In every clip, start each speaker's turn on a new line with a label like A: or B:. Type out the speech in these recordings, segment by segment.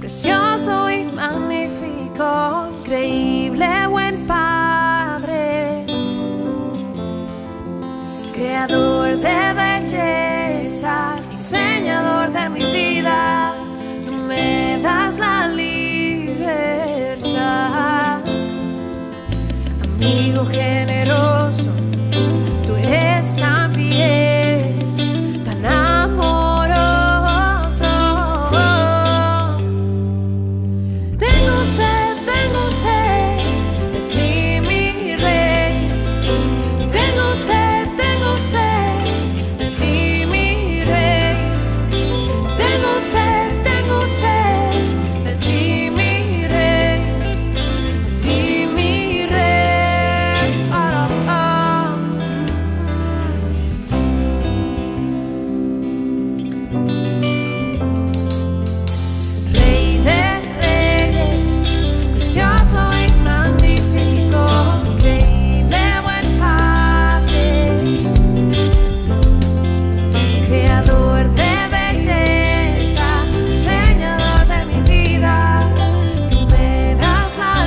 A: precioso y magnífico, increíble, buen Padre, creador de belleza, diseñador de mi vida. Tú me das la libertad, amigo generoso. Tú eres tan fiel, tan amoroso. Tengo sed de ti, mi rey. Tengo sed de ti, mi rey. Tengo sed de ti, mi rey. De ti, mi rey. Oh, oh. Rey de reyes, precioso y magnífico, increíble, buen Padre, creador de belleza, diseñador de mi vida. Tú me das la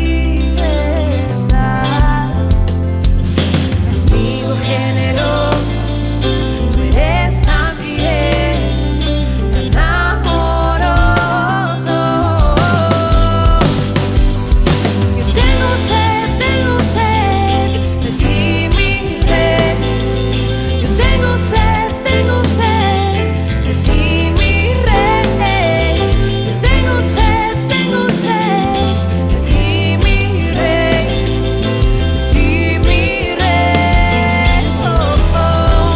A: libertad, amigo generoso. Tú eres tan fiel, tan amoroso. Yo tengo sed de ti, mi rey. Yo tengo sed de ti, mi rey. Yo tengo sed de ti, mi rey. De ti, mi rey. Oh, oh.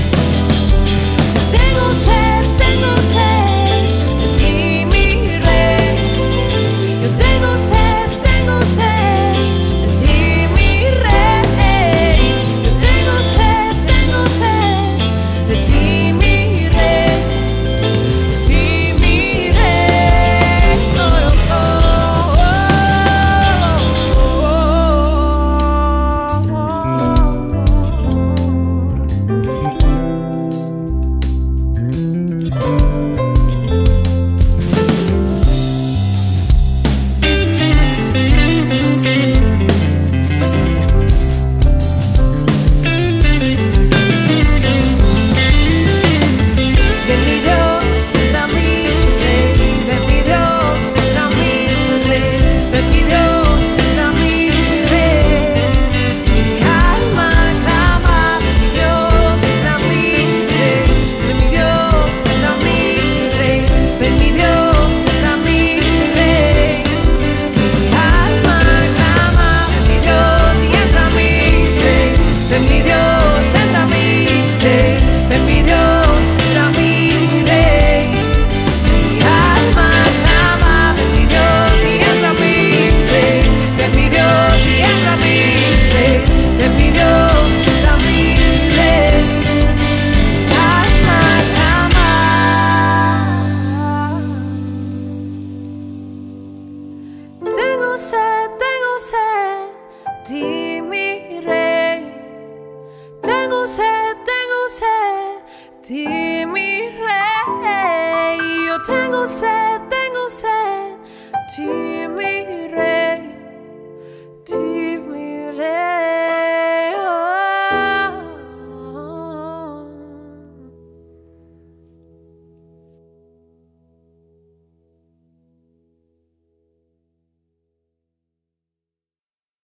A: Tengo sed de ti, mi rey. Yo tengo sed de ti, mi rey. Yo tengo sed de ti, mi rey. De ti, mi rey. Oh, oh, ven mi Dios, entra mi rey. Ven mi Dios, entra mi rey. Ven mi Dios, entra mi rey. Mi alma clama, ven mi Dios, entra mi rey. Ven mi Dios, entra mi rey. Ven mi Dios, entra mi rey. Mi alma clama, ven mi Dios y entra mi rey. Ven mi Dios, entra mi rey. Ven mi Dios, entra mi rey. Mi alma clama, ven mi Dios y entra mi rey. Ven mi Dios y entra mi rey. Ven mi Dios, entra mi rey. Mi alma clama. Tengo sed de ti, mi rey. Tengo sed de ti, mi rey. Yo tengo sed